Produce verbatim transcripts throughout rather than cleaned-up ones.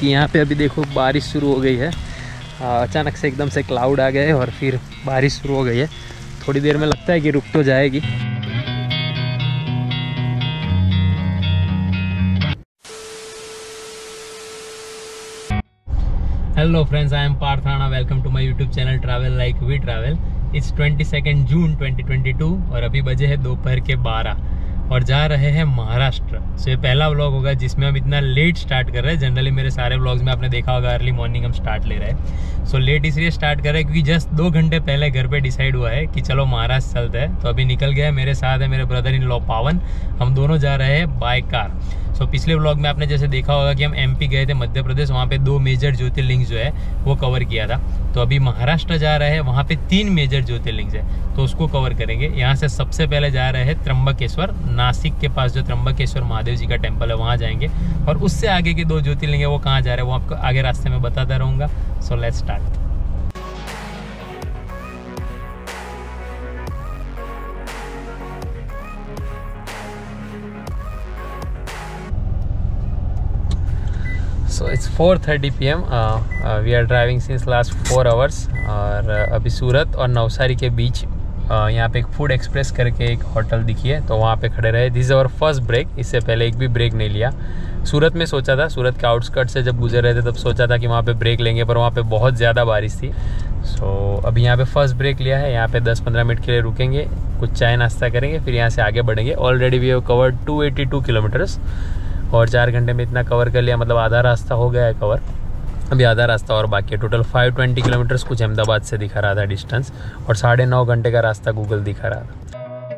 क्योंकि यहाँ पे अभी देखो बारिश शुरू हो गई है। अचानक से एकदम से क्लाउड आ गए और फिर बारिश शुरू हो गई है। थोड़ी देर में लगता है कि रुक तो जाएगी। Hello friends, I am Parth Rana. Welcome to my YouTube channel travel like we travel. It's twenty second June twenty twenty two और अभी बजे है दोपहर के बारह और जा रहे हैं महाराष्ट्र। सो ये पहला व्लॉग होगा जिसमें हम इतना लेट स्टार्ट कर रहे हैं। जनरली मेरे सारे व्लॉग्स में आपने देखा होगा अर्ली मॉर्निंग हम स्टार्ट ले रहे हैं। सो लेट इसलिए स्टार्ट कर रहे हैं क्योंकि जस्ट दो घंटे पहले घर पे डिसाइड हुआ है कि चलो महाराष्ट्र चलते हैं। तो अभी निकल गया है। मेरे साथ है मेरे ब्रदर इन लॉ पावन। हम दोनों जा रहे हैं बाय कार। सो so, पिछले व्लॉग में आपने जैसे देखा होगा कि हम एमपी गए थे, मध्य प्रदेश, वहाँ पे दो मेजर ज्योतिर्लिंग जो है वो कवर किया था। तो अभी महाराष्ट्र जा रहे हैं, वहाँ पे तीन मेजर ज्योतिर्लिंग है तो उसको कवर करेंगे। यहाँ से सबसे पहले जा रहे हैं त्र्यंबकेश्वर, नासिक के पास जो त्र्यंबकेश्वर महादेव जी का टेम्पल है वहाँ जाएंगे। और उससे आगे के दो ज्योतिर्लिंग है वो कहाँ जा रहे हैं वो आपको आगे रास्ते में बताता रहूँगा। So let's start. So it's four thirty P M. We are driving since last four hours और uh, अभी सूरत और नवसारी के बीच uh, यहाँ पे एक फूड एक्सप्रेस करके एक होटल दिखी है तो वहाँ पे खड़े रहे। This is our first break. इससे पहले एक भी ब्रेक नहीं लिया। सूरत में सोचा था, सूरत के आउटस्कर्ट से जब गुजर रहे थे तब सोचा था कि वहाँ पे ब्रेक लेंगे, पर वहाँ पे बहुत ज़्यादा बारिश थी। सो so, अभी यहाँ पे फर्स्ट ब्रेक लिया है। यहाँ पे दस पंद्रह मिनट के लिए रुकेंगे, कुछ चाय नाश्ता करेंगे, फिर यहाँ से आगे बढ़ेंगे। Already we have covered two eighty two kilometers और चार घंटे में इतना कवर कर लिया, मतलब आधा रास्ता हो गया है कवर। अभी आधा रास्ता और बाकी है। टोटल फाइव ट्वेंटी किलोमीटर्स कुछ अहमदाबाद से दिखा रहा था डिस्टेंस और साढ़े नौ घंटे का रास्ता गूगल दिखा रहा था।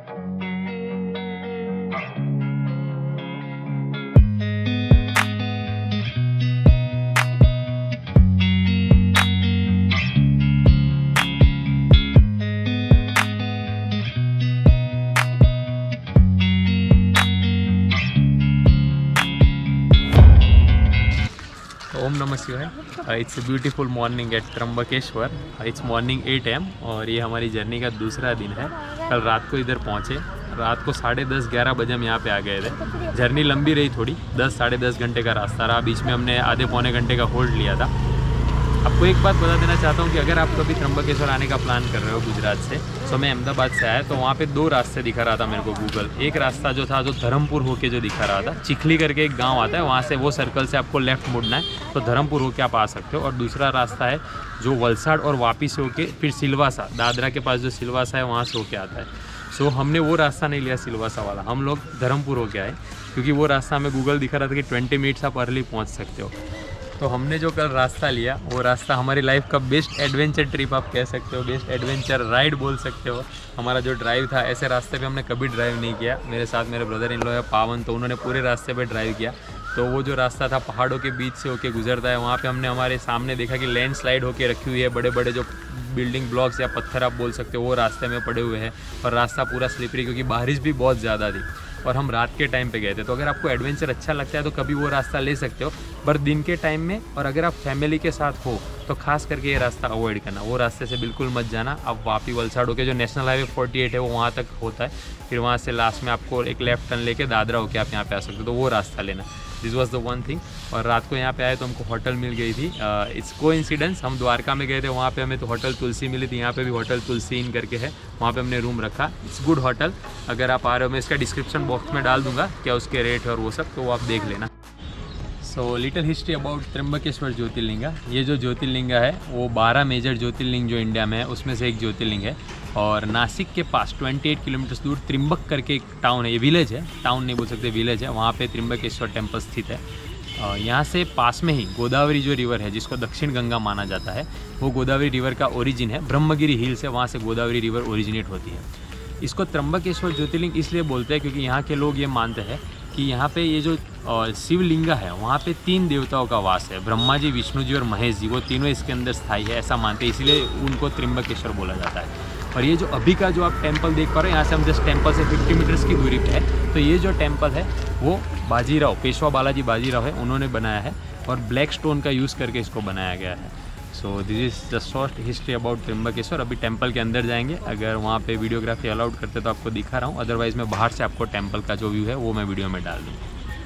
ओम नमः शिवाय। It's a beautiful morning at Trimbakeshwar. It's morning eight A M ये हमारी जर्नी का दूसरा दिन है। कल रात को इधर पहुँचे, रात को साढ़े दस ग्यारह बजे हम यहाँ पे आ गए थे। जर्नी लंबी रही थोड़ी, दस साढ़े दस घंटे का रास्ता रहा। बीच में हमने आधे पौने घंटे का होल्ड लिया था। आपको एक बात बता देना चाहता हूँ कि अगर आप कभी त्र्यंबकेश्वर आने का प्लान कर रहे हो गुजरात से, तो मैं अहमदाबाद से आया तो वहाँ पे दो रास्ते दिखा रहा था मेरे को गूगल। एक रास्ता जो था जो धर्मपुर होके जो दिखा रहा था, चिखली करके एक गांव आता है, वहाँ से वो सर्कल से आपको लेफ्ट मुड़ना है तो धर्मपुर होके आप आ सकते हो। और दूसरा रास्ता है जो वलसाड़ और वापी से होके फिर सिलवासा, दादरा के पास जो सिलवासा है वहाँ से होके आता है। सो so, हमने वो रास्ता नहीं लिया सिलवासा वाला, हम लोग धर्मपुर होके आए क्योंकि वो रास्ता हमें गूगल दिखा रहा था कि ट्वेंटी मिनट्स आप अर्ली पहुँच सकते हो। तो हमने जो कल रास्ता लिया वो रास्ता हमारी लाइफ का बेस्ट एडवेंचर ट्रिप आप कह सकते हो, बेस्ट एडवेंचर राइड बोल सकते हो। हमारा जो ड्राइव था, ऐसे रास्ते पे हमने कभी ड्राइव नहीं किया। मेरे साथ मेरे ब्रदर इन लॉ है पावन, तो उन्होंने पूरे रास्ते पे ड्राइव किया। तो वो जो रास्ता था पहाड़ों के बीच से होके गुजरता है, वहाँ पे हमने हमारे सामने देखा कि लैंड स्लाइड होके रखी हुई है, बड़े बड़े जो बिल्डिंग ब्लॉक्स या पत्थर आप बोल सकते हो वो रास्ते में पड़े हुए हैं और रास्ता पूरा स्लिपरी क्योंकि बारिश भी बहुत ज़्यादा थी और हम रात के टाइम पे गए थे। तो अगर आपको एडवेंचर अच्छा लगता है तो कभी वो रास्ता ले सकते हो, पर दिन के टाइम में और अगर आप फैमिली के साथ हो तो खास करके ये रास्ता अवॉइड करना। वो रास्ते से बिल्कुल मत जाना। आप वापी वलसाड़ होके जो नेशनल हाईवे फोर्टी एट है वो वहाँ तक होता है, फिर वहाँ से लास्ट में आपको एक लेफ्ट टर्न लेके दादरा होके आप यहाँ पे आ सकते हो, तो वो रास्ता लेना। This was the one thing. और रात को यहाँ पे आए तो हमको होटल मिल गई थी। इट्स को इंसिडेंस, हम द्वारका में गए थे, वहाँ पे हमें तो होटल तुलसी मिली थी। यहाँ पे भी होटल तुलसी इन करके है, वहाँ पे हमने रूम रखा। It's good hotel. अगर आप आ रहे हो, मैं इसका डिस्क्रिप्शन बॉक्स में डाल दूंगा क्या उसके रेट और वो सब, तो वो आप देख लेना। So little history about Trimbakeshwar Jyotirlinga. ये जो ज्योतिर्लिंगा है वो बारह मेजर ज्योतिर्लिंग जो इंडिया में है उसमें से एक ज्योतिर्लिंग है। और नासिक के पास अट्ठाईस किलोमीटर दूर त्रिंबक करके एक टाउन है, ये विलेज है, टाउन नहीं बोल सकते, विलेज है, वहाँ पे त्र्यंबकेश्वर टेम्पल स्थित है। यहाँ से पास में ही गोदावरी जो रिवर है जिसको दक्षिण गंगा माना जाता है, वो गोदावरी रिवर का ओरिजिन है। ब्रह्मगिरी हिल से वहाँ से गोदावरी रिवर ओरिजिनेट होती है। इसको त्र्यंबकेश्वर ज्योतिर्लिंग इसलिए बोलते हैं क्योंकि यहाँ के लोग ये मानते हैं कि यहाँ पे ये जो शिवलिंगा है वहाँ पे तीन देवताओं का वास है, ब्रह्मा जी, विष्णु जी और महेश जी, वो तीनों इसके अंदर स्थायी है, ऐसा मानते हैं, इसलिए उनको त्र्यंबकेश्वर बोला जाता है। और ये जो अभी का जो आप टेम्पल देख पा रहे हो, यहाँ से हम जस्ट टेम्पल से फिफ्टी मीटर्स की दूरी पे है। तो ये जो टेम्पल है वो बाजीराव, पेशवा बालाजी बाजीराव है, उन्होंने बनाया है और ब्लैक स्टोन का यूज़ करके इसको बनाया गया है। So this is the short history about Trimbakeshwar. अभी टेम्पल के अंदर जाएंगे, अगर वहाँ पे वीडियोग्राफी अलाउड करते तो आपको दिखा रहा हूँ, अदरवाइज़ मैं बाहर से आपको टेम्पल का जो व्यू है वो मैं वीडियो में डाल दूँगा।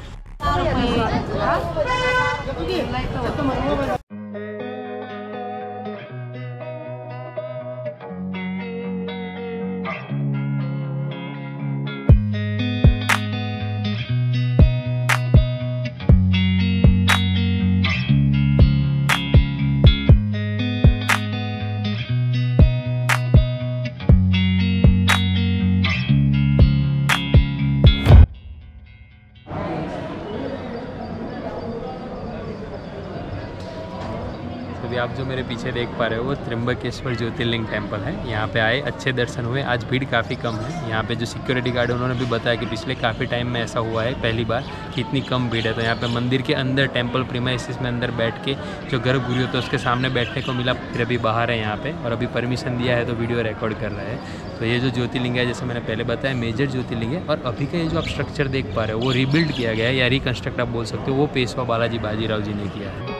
अभी आप जो मेरे पीछे देख पा रहे हो वो त्र्यंबकेश्वर ज्योतिर्लिंग टेम्पल है। यहाँ पे आए, अच्छे दर्शन हुए। आज भीड़ काफ़ी कम है। यहाँ पे जो सिक्योरिटी गार्ड है उन्होंने भी बताया कि पिछले काफ़ी टाइम में ऐसा हुआ है पहली बार कि इतनी कम भीड़ है। तो यहाँ पे मंदिर के अंदर टेम्पल प्रीमाइसिस में अंदर बैठ के जो गर्भगृह होता है उसके सामने बैठने को मिला। फिर अभी बाहर है यहाँ पे और अभी परमिशन दिया है तो वीडियो रिकॉर्ड कर रहा है। तो ये जो ज्योतिर्लिंग है, जैसे मैंने पहले बताया, मेजर ज्योतिर्लिंग है। और अभी का ये जो आप स्ट्रक्चर देख पा रहे हो वो रीबिल्ड किया गया है या रिकन्स्ट्रक्ट आप बोल सकते हो, वो पेशवा बालाजी बाजीराव जी ने किया है।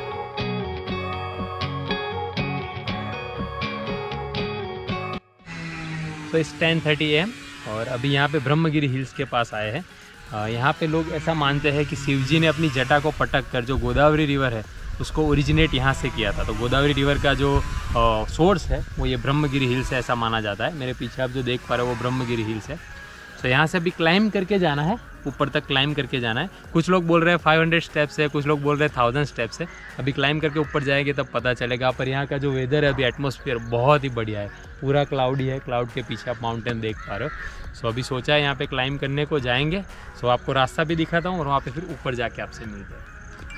तो इस टेन थर्टी ए एम और अभी यहाँ पे ब्रह्मगिरी हिल्स के पास आए हैं। यहाँ पे लोग ऐसा मानते हैं कि शिवजी ने अपनी जटा को पटक कर जो गोदावरी रिवर है उसको ओरिजिनेट यहाँ से किया था। तो गोदावरी रिवर का जो सोर्स है वो ये ब्रह्मगिरी हिल्स है, ऐसा माना जाता है। मेरे पीछे आप जो देख पा रहे हो वो ब्रह्मगिरी हिल्स है। तो यहाँ से अभी क्लाइम करके जाना है, ऊपर तक क्लाइम करके जाना है। कुछ लोग बोल रहे हैं फाइव हंड्रेड स्टेप्स है, कुछ लोग बोल रहे हैं थाउजेंड स्टेप्स है। अभी क्लाइम करके ऊपर जाएंगे तब पता चलेगा। पर यहाँ का जो वेदर है अभी, एटमॉस्फेयर बहुत ही बढ़िया है, पूरा क्लाउडी है। क्लाउड के पीछे आप माउंटेन देख पा रहे हो। सो अभी सोचा है यहाँ पे क्लाइम करने को जाएंगे। सो आपको रास्ता भी दिखाता हूँ और वहाँ पे फिर ऊपर जाके आपसे मिलते हैं।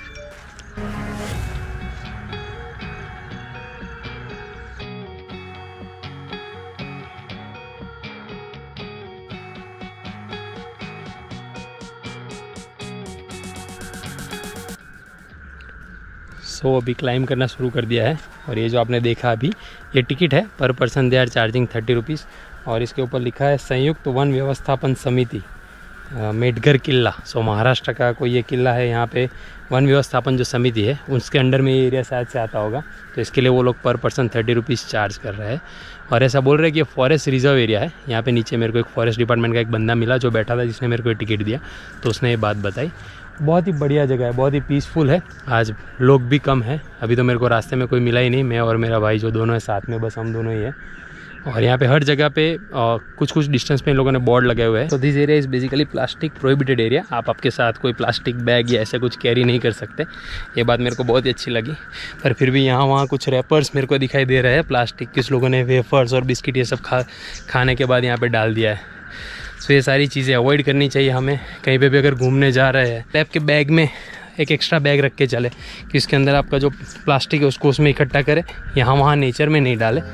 सो so, अभी क्लाइम करना शुरू कर दिया है। और ये जो आपने देखा अभी, ये टिकट है, पर person they are charging thirty rupees. और इसके ऊपर लिखा है संयुक्त वन व्यवस्थापन समिति मेडगर किला। सो so, महाराष्ट्र का कोई ये किला है। यहाँ पे वन व्यवस्थापन जो समिति है उसके अंडर में ये एरिया शायद से आता होगा। तो इसके लिए वो लोग पर पर्सन थर्टी रुपीज़ चार्ज कर रहे हैं। और ऐसा बोल रहे हैं कि ये फॉरेस्ट रिजर्व एरिया है। यहाँ पे नीचे मेरे को एक फॉरेस्ट डिपार्टमेंट का एक बंदा मिला जो बैठा था, जिसने मेरे को टिकट दिया। तो उसने ये बात बताई। बहुत ही बढ़िया जगह है, बहुत ही पीसफुल है। आज लोग भी कम है। अभी तो मेरे को रास्ते में कोई मिला ही नहीं, मैं और मेरा भाई जो दोनों है साथ में, बस हम दोनों ही है। और यहाँ पे हर जगह पे आ, कुछ कुछ डिस्टेंस पे इन लोगों ने बोर्ड लगाए हुए हैं। तो this area is basically plastic prohibited area. आप आपके साथ कोई प्लास्टिक बैग या ऐसा कुछ कैरी नहीं कर सकते। ये बात मेरे को बहुत ही अच्छी लगी। पर फिर भी यहाँ वहाँ कुछ रैपर्स मेरे को दिखाई दे रहे हैं प्लास्टिक। किस लोगों ने वेफर्स और बिस्किट ये सब खा खाने के बाद यहाँ पर डाल दिया है। तो ये सारी चीज़ें अवॉइड करनी चाहिए हमें। कहीं पे भी अगर घूमने जा रहे हैं, लैब के बैग में एक एक्स्ट्रा बैग रख के चले कि इसके अंदर आपका जो प्लास्टिक है उसको उसमें इकट्ठा करें, यहाँ वहाँ नेचर में नहीं डालें।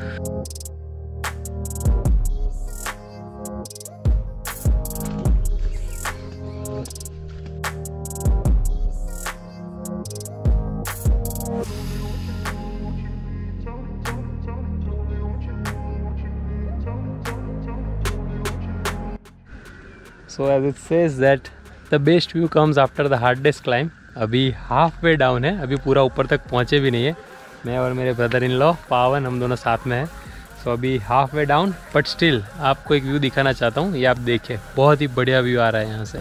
So as it says that the best view comes after the hardest climb। अभी हाफ वे डाउन है, अभी पूरा ऊपर तक पहुँचे भी नहीं है। मैं और मेरे ब्रदर इन लॉ पावन, हम दोनों साथ में हैं। सो so अभी half way down, but still आपको एक व्यू दिखाना चाहता हूँ। ये आप देखिए, बहुत ही बढ़िया व्यू आ रहा है यहाँ से।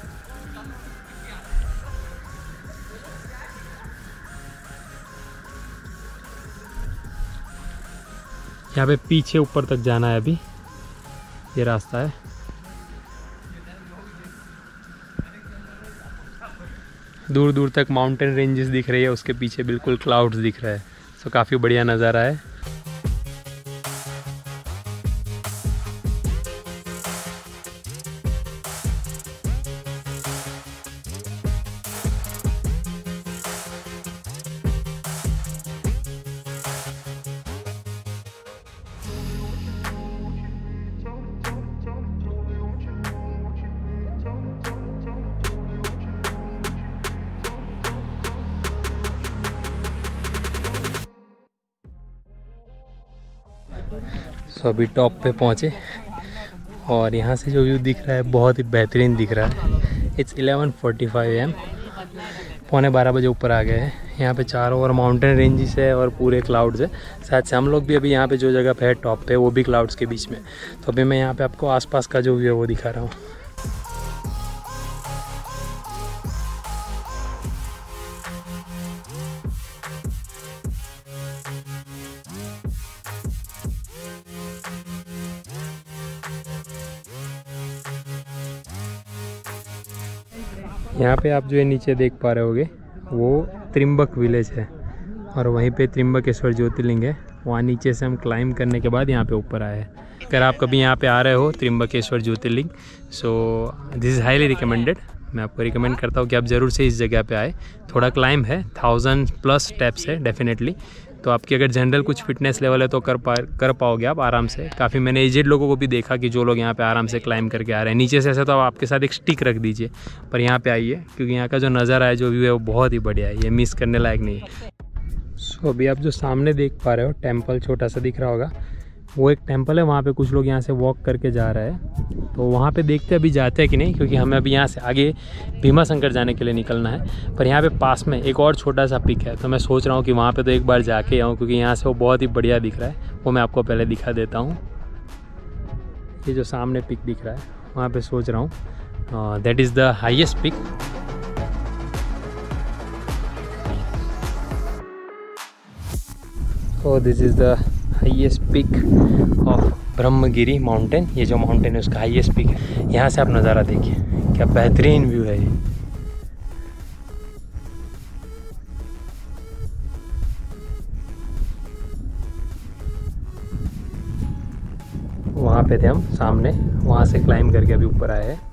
यहाँ पे पीछे ऊपर तक जाना है, अभी ये रास्ता है। दूर दूर तक माउंटेन रेंजेस दिख रही है, उसके पीछे बिल्कुल क्लाउड्स दिख रहा है। सो काफ़ी बढ़िया नज़ारा है। सो अभी टॉप पे पहुँचे और यहाँ से जो व्यू दिख रहा है बहुत ही बेहतरीन दिख रहा है। It's eleven forty five A M, पौने बारह बजे ऊपर आ गए हैं। यहाँ पे चारों ओर माउंटेन रेंजेस है और पूरे क्लाउड्स है। साथ से हम लोग भी अभी यहाँ पे जो जगह पे है टॉप पे, वो भी क्लाउड्स के बीच में। तो अभी मैं यहाँ पे आपको आसपास का जो व्यू है वो दिखा रहा हूँ। यहाँ पे आप जो है नीचे देख पा रहे होगे वो त्रिम्बक विलेज है और वहीं पे त्रिम्बकेश्वर ज्योतिर्लिंग है। वहाँ नीचे से हम क्लाइंब करने के बाद यहाँ पे ऊपर आए हैं। अगर आप कभी यहाँ पे आ रहे हो Trimbakeshwar Jyotirlinga, so this is highly recommended. मैं आपको रिकमेंड करता हूँ कि आप ज़रूर से इस जगह पे आए। थोड़ा क्लाइंब है, थाउजेंड प्लस स्टेप्स है डेफिनेटली। तो आपकी अगर जनरल कुछ फिटनेस लेवल है तो कर पा कर पाओगे आप आराम से। काफ़ी मैंने एजेड लोगों को भी देखा कि जो लोग यहाँ पे आराम से क्लाइंब करके आ रहे हैं। नीचे से ऐसा तो आप आपके साथ एक स्टिक रख दीजिए, पर यहाँ पे आइए क्योंकि यहाँ का जो नज़ारा है, जो व्यू है, वो बहुत ही बढ़िया है। ये मिस करने लायक नहीं है। सो अभी आप जो सामने देख पा रहे हो टेम्पल छोटा सा दिख रहा होगा, वो एक टेम्पल है। वहाँ पे कुछ लोग यहाँ से वॉक करके जा रहे हैं, तो वहाँ पे देखते अभी जाते हैं कि नहीं, क्योंकि हमें अभी यहाँ से आगे भीमा शंकर जाने के लिए निकलना है। पर यहाँ पे पास में एक और छोटा सा पिक है, तो मैं सोच रहा हूँ कि वहाँ पे तो एक बार जाके आऊँ, क्योंकि यहाँ से वो बहुत ही बढ़िया दिख रहा है। वो मैं आपको पहले दिखा देता हूँ। ये जो सामने पिक दिख रहा है, वहाँ पर सोच रहा हूँ that is the highest peak. So this is the highest peak of Brahmagiri mountain. ये जो माउंटेन है उसका हाईएस्ट पीक है। यहाँ से आप नज़ारा देखिए, क्या बेहतरीन व्यू है ये। वहाँ पे थे हम सामने, वहाँ से क्लाइंब करके अभी ऊपर आए हैं।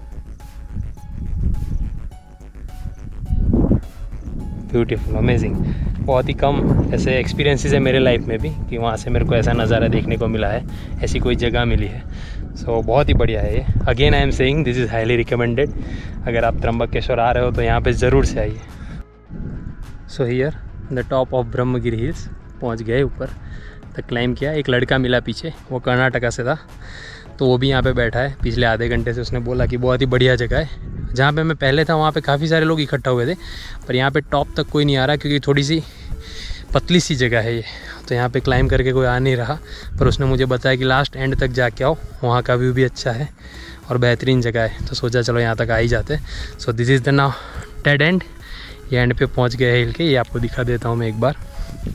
Beautiful, amazing. बहुत ही कम ऐसे एक्सपीरियंसेस है मेरे लाइफ में भी कि वहाँ से मेरे को ऐसा नज़ारा देखने को मिला है, ऐसी कोई जगह मिली है। सो so, बहुत ही बढ़िया है ये। Again I am saying this is highly recommended. अगर आप त्र्यंबकेश्वर आ रहे हो तो यहाँ पे ज़रूर से आइए। So here the top of Brahmagiri hills पहुँच गए, ऊपर तक क्लाइंब किया। एक लड़का मिला पीछे, वो कर्नाटका से था, तो वो भी यहाँ पे बैठा है पिछले आधे घंटे से। उसने बोला कि बहुत ही बढ़िया जगह है। जहाँ पे मैं पहले था वहाँ पे काफ़ी सारे लोग इकट्ठा हुए थे, पर यहाँ पे टॉप तक कोई नहीं आ रहा क्योंकि थोड़ी सी पतली सी जगह है ये, तो यहाँ पे क्लाइंब करके कोई आ नहीं रहा। पर उसने मुझे बताया कि लास्ट एंड तक जाके आओ, वहाँ का व्यू भी अच्छा है और बेहतरीन जगह है। तो सोचा चलो यहाँ तक आ ही जाते। So this is the now dead end. ये एंड पे पहुँच गए हिल के, ये आपको दिखा देता हूँ मैं एक बार।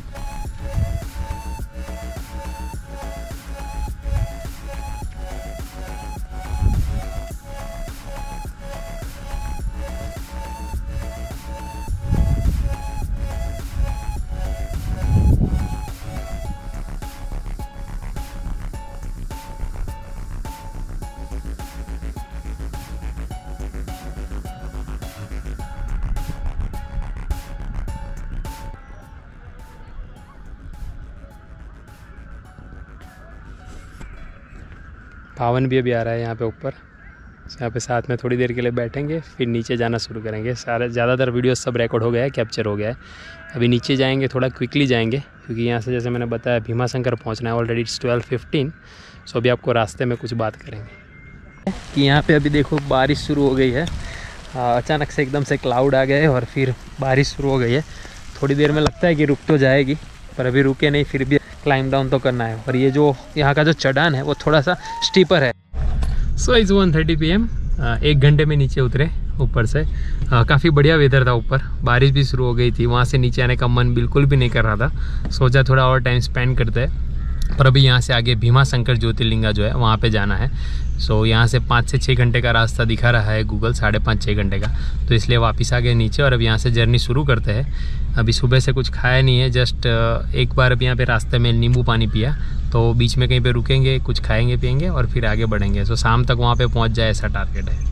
पावन भी अभी आ रहा है यहाँ पे ऊपर। यहाँ पे साथ में थोड़ी देर के लिए बैठेंगे, फिर नीचे जाना शुरू करेंगे। सारे ज़्यादातर वीडियो सब रिकॉर्ड हो गया है, कैप्चर हो गया है। अभी नीचे जाएंगे, थोड़ा क्विकली जाएंगे क्योंकि यहाँ से जैसे मैंने बताया भीमा शंकर पहुँचना है। Already it's twelve fifteen. So अभी आपको रास्ते में कुछ बात करेंगे कि यहाँ पर अभी देखो बारिश शुरू हो गई है। अचानक से एकदम से क्लाउड आ गए और फिर बारिश शुरू हो गई है। थोड़ी देर में लगता है कि रुक तो जाएगी, पर अभी रुके नहीं, फिर भी क्लाइंब डाउन तो करना है। और ये जो यहाँ का जो चढ़ान है वो थोड़ा सा स्टीपर है। So is one thirty P M. एक घंटे में नीचे उतरे ऊपर से। काफ़ी बढ़िया वेदर था ऊपर, बारिश भी शुरू हो गई थी। वहाँ से नीचे आने का मन बिल्कुल भी नहीं कर रहा था। सोचा थोड़ा और टाइम स्पेंड करते हैं, पर अभी यहाँ से आगे भीमा शंकर ज्योतिर्लिंगा जो है वहाँ पे जाना है। सो यहाँ से पाँच से छः घंटे का रास्ता दिखा रहा है गूगल, साढ़े पाँच छः घंटे का। तो इसलिए वापस आ गए नीचे और अब यहाँ से जर्नी शुरू करते हैं। अभी सुबह से कुछ खाया नहीं है, जस्ट एक बार अभी यहाँ पे रास्ते में नींबू पानी पिया। तो बीच में कहीं पे रुकेंगे, कुछ खाएंगे पिएंगे और फिर आगे बढ़ेंगे। सो शाम तक वहाँ पे पहुँच जाए ऐसा टारगेट है।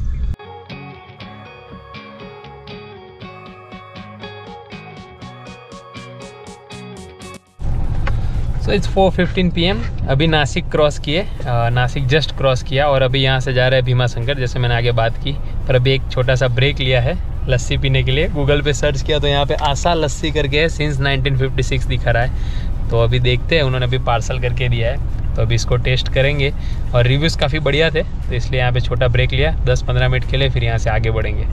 So it's four fifteen P M. अभी नासिक क्रॉस किए, नासिक जस्ट क्रॉस किया और अभी यहाँ से जा रहे हैं भीमा शंकर, जैसे मैंने आगे बात की। पर अभी एक छोटा सा ब्रेक लिया है लस्सी पीने के लिए। गूगल पे सर्च किया तो यहाँ पे आशा लस्सी करके है, सिंस नाइनटीन फिफ्टी सिक्स दिखा रहा है। तो अभी देखते हैं, उन्होंने अभी पार्सल करके दिया है, तो अभी इसको टेस्ट करेंगे। और रिव्यूज़ काफ़ी बढ़िया थे, तो इसलिए यहाँ पे छोटा ब्रेक लिया दस पंद्रह मिनट के लिए, फिर यहाँ से आगे बढ़ेंगे।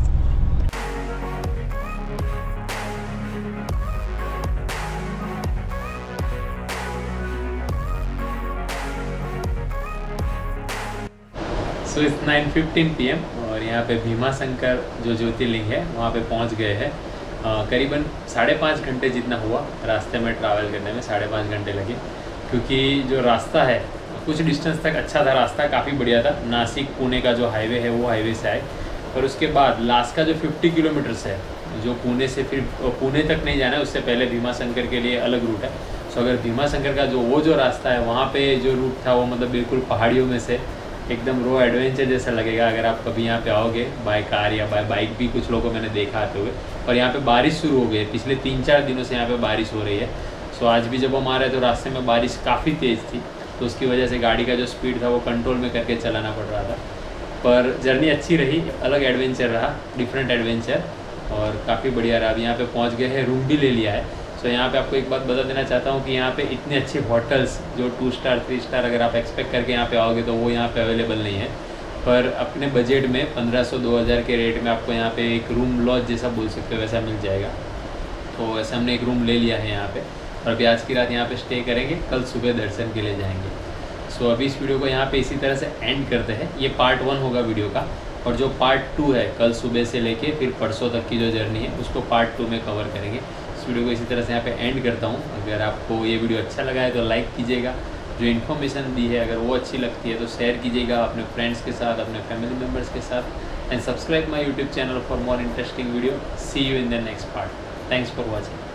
So it's nine fifteen P M और यहाँ पे भीमा शंकर जो ज्योतिर्लिंग है वहाँ पे पहुँच गए हैं। करीबन साढ़े पाँच घंटे जितना हुआ रास्ते में ट्रैवल करने में, साढ़े पाँच घंटे लगे। क्योंकि जो रास्ता है कुछ डिस्टेंस तक अच्छा था, रास्ता काफ़ी बढ़िया था। नासिक पुणे का जो हाईवे है वो हाईवे से आए और उसके बाद लास्ट का जो फिफ्टी किलोमीटर्स है, जो पुणे से फिर पुणे तक नहीं जाना है, उससे पहले भीमाशंकर के लिए अलग रूट है। सो अगर भीमाशंकर का जो वो जो रास्ता है वहाँ पे जो रूट था वो मतलब बिल्कुल पहाड़ियों में से एकदम रो एडवेंचर जैसा लगेगा अगर आप कभी यहाँ पे आओगे बाय कार या बाय बाइक भी। कुछ लोगों को मैंने देखा आते हुए। और यहाँ पे बारिश शुरू हो गई है, पिछले तीन चार दिनों से यहाँ पे बारिश हो रही है। सो आज भी जब हम आ रहे तो रास्ते में बारिश काफ़ी तेज़ थी, तो उसकी वजह से गाड़ी का जो स्पीड था वो कंट्रोल में करके चलाना पड़ रहा था। पर जर्नी अच्छी रही, अलग एडवेंचर रहा, डिफरेंट एडवेंचर, और काफ़ी बढ़िया रहा। अभी यहाँ पे पहुँच गए हैं, रूम भी ले लिया है। सो यहाँ पे आपको एक बात बता देना चाहता हूँ कि यहाँ पे इतने अच्छे होटल्स जो टू स्टार थ्री स्टार अगर आप एक्सपेक्ट करके यहाँ पे आओगे तो वो यहाँ पे अवेलेबल नहीं है। पर अपने बजट में पंद्रह सौ दो हज़ार के रेट में आपको यहाँ पे एक रूम लॉज जैसा बोल सकते हो वैसा मिल जाएगा। तो ऐसा हमने एक रूम ले लिया है यहाँ पे, और अभी आज की रात यहाँ पे स्टे करेंगे, कल सुबह दर्शन के लिए जाएंगे। सो अभी इस वीडियो को यहाँ पे इसी तरह से एंड करते हैं। ये पार्ट वन होगा वीडियो का, और जो पार्ट टू है कल सुबह से लेके फिर परसों तक की जो जर्नी है उसको पार्ट टू में कवर करेंगे। इस वीडियो को इसी तरह से यहाँ पे एंड करता हूँ। अगर आपको ये वीडियो अच्छा लगा है तो लाइक कीजिएगा, जो इन्फॉर्मेशन दी है अगर वो अच्छी लगती है तो शेयर कीजिएगा अपने फ्रेंड्स के साथ, अपने फैमिली मेम्बर्स के साथ, and subscribe my YouTube channel for more interesting video. See you in the next part. Thanks for watching.